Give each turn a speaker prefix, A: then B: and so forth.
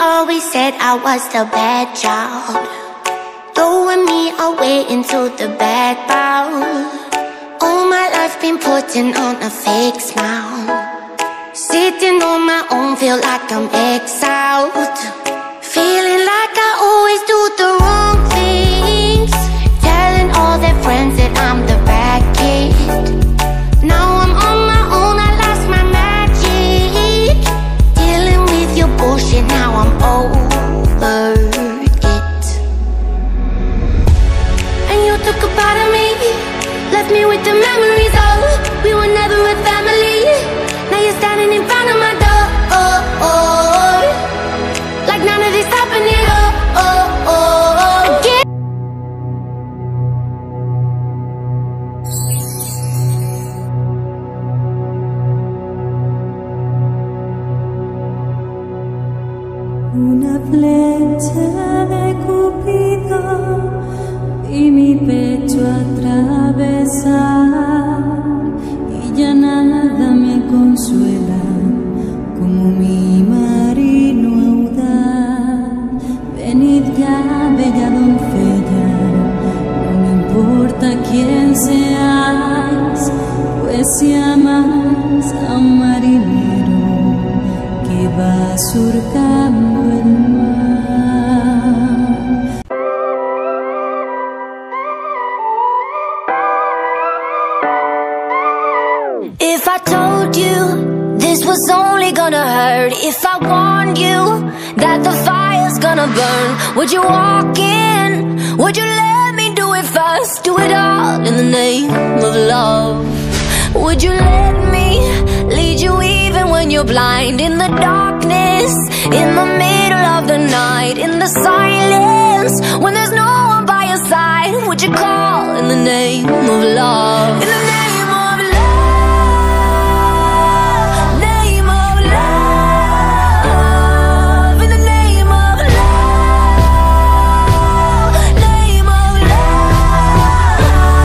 A: always said I was the bad child, throwing me away into the bad bowl. All my life been putting on a fake smile, sitting on my own, feel like I'm exiled, feeling like I always do the wrong things, telling all their friends that I'm the bad kid. Now I'm on my own, I lost my magic, dealing with your bullshit, now I'm over it. And you took a part of me, left me with the memories of we were never a family. Now you're standing in front of my door, like none of this happened at all. Again.
B: Una flecha de Cupido y mi pecho atravesar, y ya nada me consuela como mi marino audaz. Venid ya, bella doncella, no me importa quién seáis, pues si amáis a un marinero que va surcando el mar.
A: If I told you this was only gonna hurt, if I warned you that the fire's gonna burn, would you walk in? Would you let me do it first? Do it all in the name of love. Would you let me lead you even when you're blind? In the darkness, in the middle of the night, in the silence, when there's no one by your side, would you call